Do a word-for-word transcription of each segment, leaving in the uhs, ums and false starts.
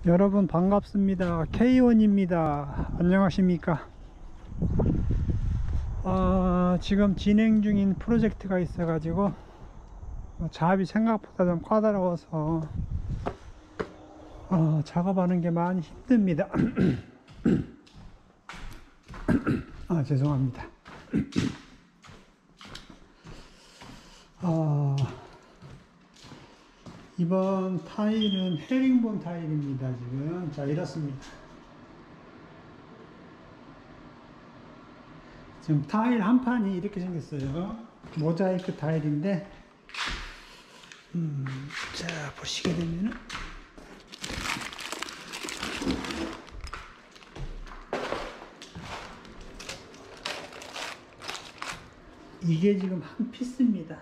여러분 반갑습니다. 케이원입니다. 안녕하십니까? 어, 지금 진행 중인 프로젝트가 있어 가지고 작업이 생각보다 좀 까다로워서 어, 작업하는 게 많이 힘듭니다. 아, 죄송합니다. 어, 이번 타일은 헤링본 타일입니다. 지금 자 이렇습니다. 지금 타일 한 판이 이렇게 생겼어요. 모자이크 타일인데 음, 자 보시게 되면은 이게 지금 한 피스입니다.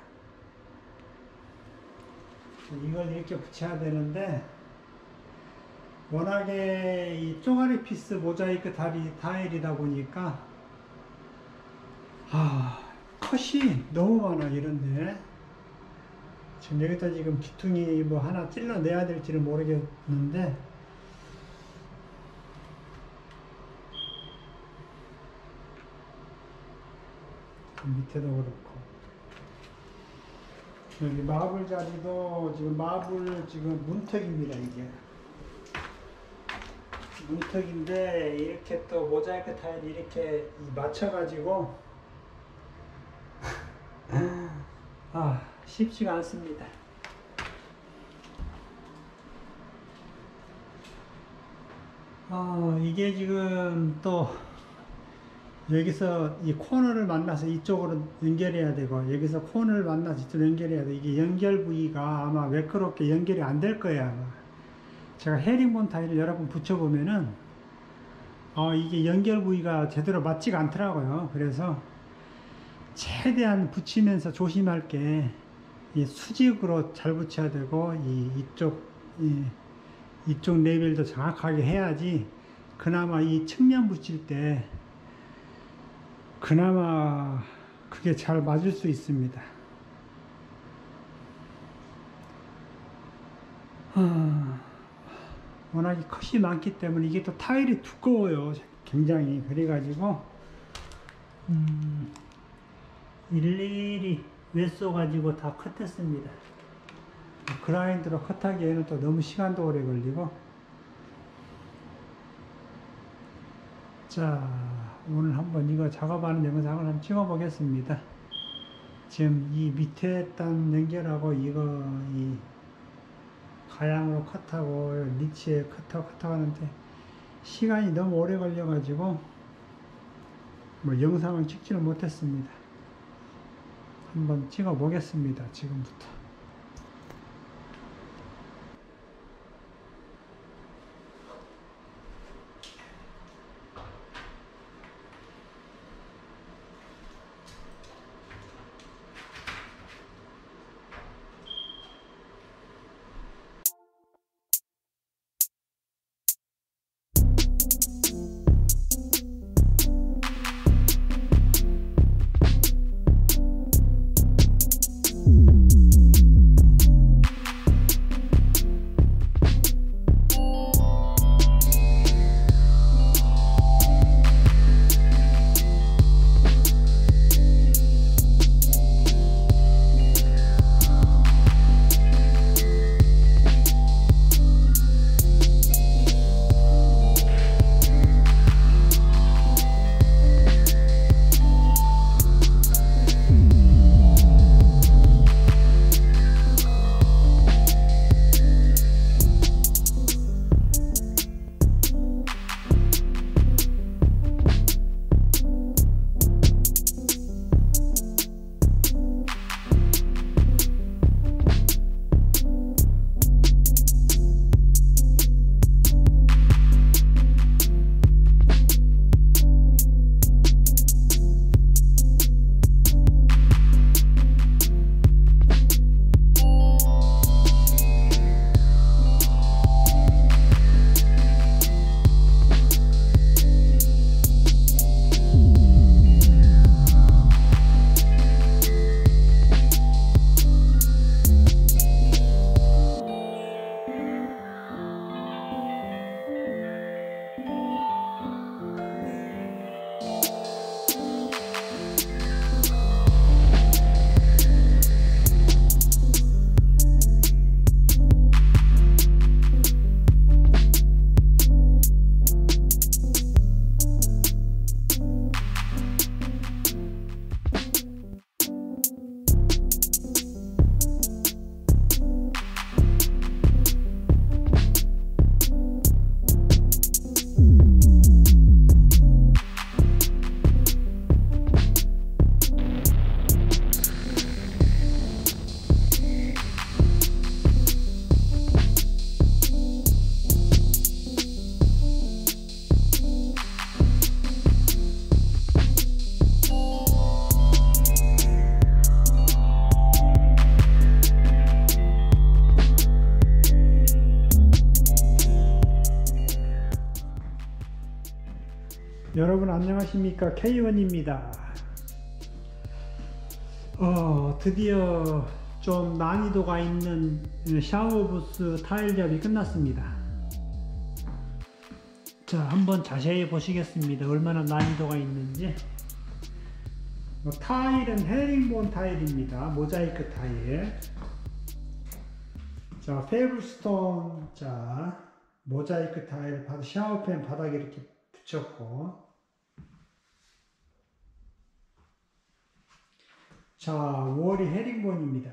이걸 이렇게 붙여야 되는데 워낙에 이 쪼가리 피스 모자이크 타일이, 타일이다 보니까 아 컷이 너무 많아. 이런데 지금 여기다 지금 기퉁이 뭐 하나 찔러 내야 될지는 모르겠는데 밑에도 그렇고 여기 마블 자리도 지금 마블 지금 문턱입니다. 이게 문턱인데 이렇게 또 모자이크 타일 이렇게 맞춰 가지고 아 쉽지가 않습니다. 아 이게 지금 또 여기서 이 코너를 만나서 이쪽으로 연결해야 되고 여기서 코너를 만나서 이쪽으로 연결해야 돼. 이게 연결 부위가 아마 매끄럽게 연결이 안 될 거예요. 아마. 제가 헤링본 타일을 여러 번 붙여보면은 어, 이게 연결 부위가 제대로 맞지가 않더라고요. 그래서 최대한 붙이면서 조심할 게 이 수직으로 잘 붙여야 되고 이, 이쪽 이, 이쪽 레벨도 정확하게 해야지 그나마 이 측면 붙일 때 그나마 그게 잘 맞을 수 있습니다. 아, 워낙에 컷이 많기 때문에 이게 또 타일이 두꺼워요. 굉장히. 그래가지고 음, 일일이 외써 가지고 다 컷했습니다. 그라인드로 컷하기에는 또 너무 시간도 오래 걸리고. 자 오늘 한번 이거 작업하는 영상을 한번 찍어 보겠습니다. 지금 이 밑에 단 연결하고 이거 이 가양으로 컷하고 리치에 컷하고 컷하고 하는데 시간이 너무 오래 걸려 가지고 뭐 영상을 찍지는 못했습니다. 한번 찍어 보겠습니다. 지금부터. 여러분 안녕하십니까, 케이원입니다. 어, 드디어 좀 난이도가 있는 샤워부스 타일 잡이 끝났습니다. 자, 한번 자세히 보시겠습니다. 얼마나 난이도가 있는지. 뭐, 타일은 헤링본 타일입니다. 모자이크 타일. 자, 페이블스톤, 자, 모자이크 타일, 샤워팬 바닥에 이렇게 붙였고, 자, 월이 헤링본입니다.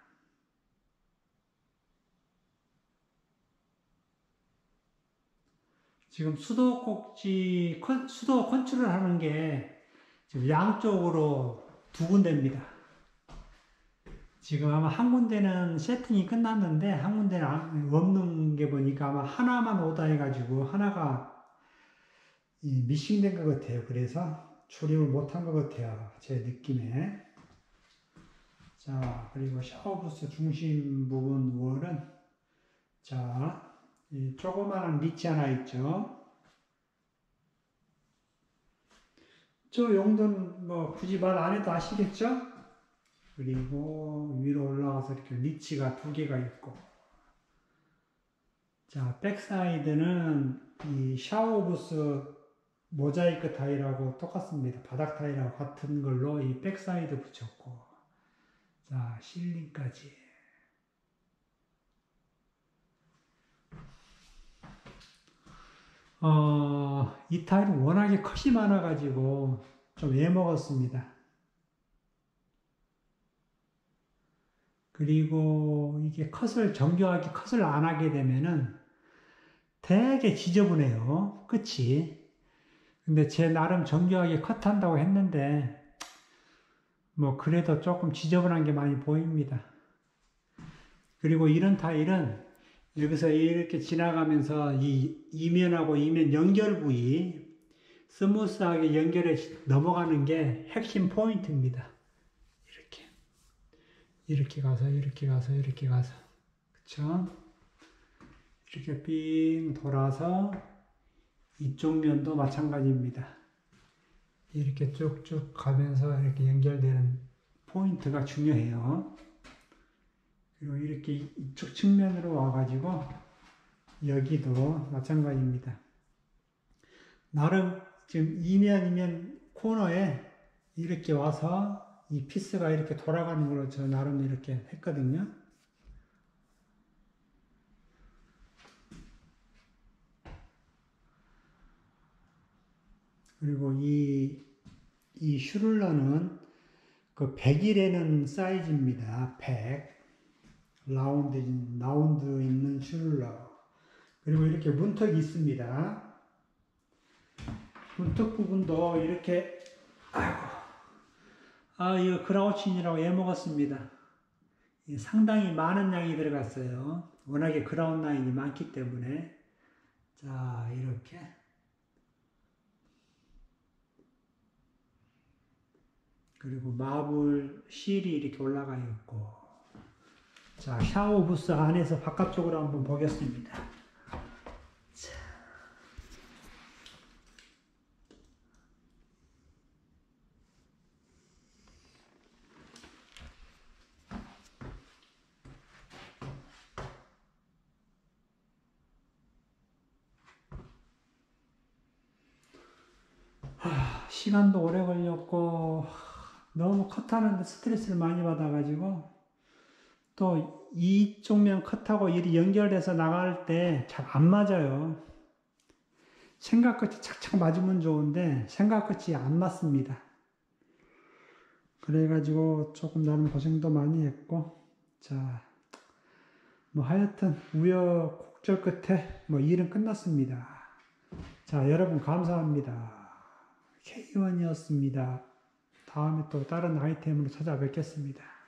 지금 수도 꼭지, 수도 컨트롤 하는 게 지금 양쪽으로 두 군데입니다. 지금 아마 한 군데는 세팅이 끝났는데 한 군데는 없는 게 보니까 아마 하나만 오다 해가지고 하나가 미싱된 것 같아요. 그래서 조립을 못한 것 같아요. 제 느낌에. 자, 그리고 샤워부스 중심 부분 월은, 자, 이 조그마한 리치 하나 있죠. 저 용도는 뭐 굳이 말 안 해도 아시겠죠? 그리고 위로 올라가서 이렇게 리치가 두 개가 있고, 자, 백사이드는 이 샤워부스 모자이크 타일하고 똑같습니다. 바닥 타일하고 같은 걸로 이 백사이드 붙였고, 자, 실링까지. 어, 이 타일은 워낙에 컷이 많아가지고 좀 애먹었습니다. 그리고 이게 컷을, 정교하게 컷을 안 하게 되면은 되게 지저분해요. 끝이. 근데 제 나름 정교하게 컷한다고 했는데, 뭐, 그래도 조금 지저분한 게 많이 보입니다. 그리고 이런 타일은 여기서 이렇게 지나가면서 이 이면하고 이면 연결 부위, 스무스하게 연결해 넘어가는 게 핵심 포인트입니다. 이렇게. 이렇게 가서, 이렇게 가서, 이렇게 가서. 그쵸? 이렇게 삥 돌아서 이쪽 면도 마찬가지입니다. 이렇게 쭉쭉 가면서 이렇게 연결되는 포인트가 중요해요. 그리고 이렇게 이쪽 측면으로 와가지고 여기도 마찬가지입니다. 나름 지금 이면이면 코너에 이렇게 와서 이 피스가 이렇게 돌아가는 걸로 저 나름 이렇게 했거든요. 그리고 이, 이 슈룰러는 그 백이라는 사이즈입니다. 백. 라운드, 라운드 있는 슈룰러. 그리고 이렇게 문턱이 있습니다. 문턱 부분도 이렇게, 아이고, 아, 이거 그라우친이라고 애먹었습니다. 상당히 많은 양이 들어갔어요. 워낙에 그라운 라인이 많기 때문에. 자, 이렇게. 그리고 마블 실이 이렇게 올라가 있고. 자, 샤워 부스 안에서 바깥쪽으로 한번 보겠습니다. 자. 하, 시간도 오래 걸렸고 너무 컷하는데 스트레스를 많이 받아가지고 또 이쪽 면 컷하고 일이 연결돼서 나갈 때 잘 안 맞아요. 생각같이 착착 맞으면 좋은데 생각같이 안 맞습니다. 그래가지고 조금 나는 고생도 많이 했고, 자, 뭐 하여튼 우여곡절 끝에 뭐 일은 끝났습니다. 자, 여러분 감사합니다. 케이원이었습니다. 다음에 또 다른 아이템으로 찾아뵙겠습니다.